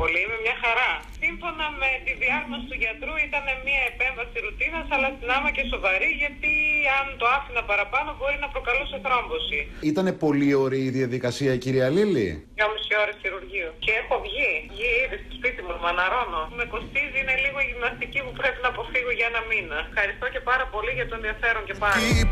πολύ, είμαι μια χαρά. Σύμφωνα με τη διάγνωση του γιατρού ήταν μια επέμβαση ρουτίνας, αλλά στην άμα και σοβαρή, γιατί αν το άφηνα παραπάνω μπορεί να προκαλούσε θρόμβωση. Ήτανε πολύ ωραία η διαδικασία, κυρία Λίλη. 2,5 ώρες χειρουργείο. Και έχω βγει ήδη στο σπίτι μου, μαναρώνω. Με κοστίζει, είναι λίγο η γυμναστική που πρέπει να αποφύγω για ένα μήνα. Ευχαριστώ και πάρα πολύ για το ενδιαφέρον και πάλι.